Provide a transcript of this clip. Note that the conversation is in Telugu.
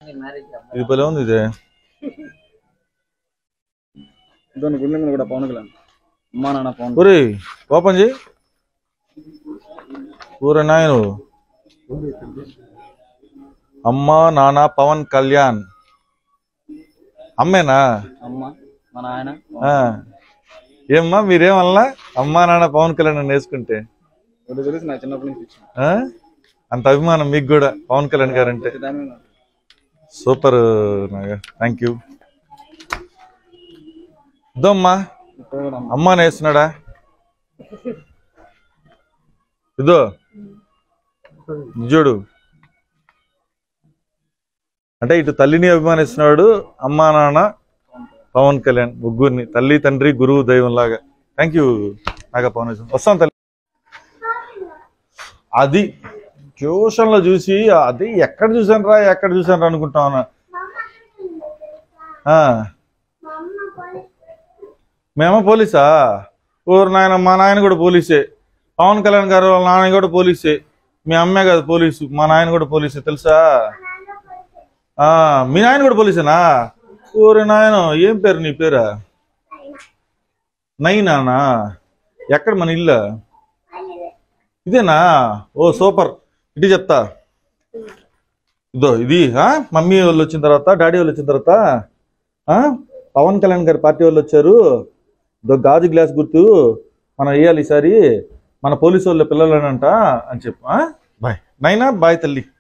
ఇది భలే ఉంది ఇదే. ఒరే ఓపెన్ చేయి. ఊరే నాయను అమ్మా నాన్న పవన్ కళ్యాణ్. అమ్మేనా? ఏమ్మా మీరేమల్లా అమ్మా నాన్న పవన్ కళ్యాణ్ అని వేసుకుంటే అంత అభిమానం మీకు కూడా పవన్ కళ్యాణ్ గారు అంటే? Super Naga, thank you. ఇదమ్మా అమ్మాని వేస్తున్నాడా? ఇదో చూడు, అంటే ఇటు తల్లిని అభిమానిస్తున్నాడు, అమ్మా నాన్న పవన్ కళ్యాణ్, ముగ్గురిని తల్లి తండ్రి గురువు దైవం లాగా. Thank you Naga Pawan. వస్తాం తల్లి. అది ట్యూషన్లో చూసి అది ఎక్కడ చూసాను రా అనుకుంటాను. మేమ పోలీసా? ఊరు నాయన, మా నాయన కూడా పోలీసే. పవన్ కళ్యాణ్ గారు వాళ్ళ నాయన కూడా పోలీసే. మీ అమ్మే కదా పోలీసు, మా నాయన కూడా పోలీసే తెలుసా? మీ నాయన కూడా పోలీసేనా? ఊరు నాయన, ఏం పేరు నీ పేరా? నైనానా? ఎక్కడ మన ఇల్లు? ఇదేనా? ఓ సూపర్. ఇటు చెప్తా, ఇదో ఇది మమ్మీ వాళ్ళు వచ్చిన తర్వాత, డాడీ వాళ్ళు వచ్చిన తర్వాత పవన్ కళ్యాణ్ గారి పార్టీ వాళ్ళు వచ్చారు, ఇదో గాజు గ్లాస్ గుర్తు మనం వేయాలి ఈసారి, మన పోలీసు వాళ్ళ పిల్లలనంట అని చెప్పు. బాయ్ నైనా, బాయ్ తల్లి.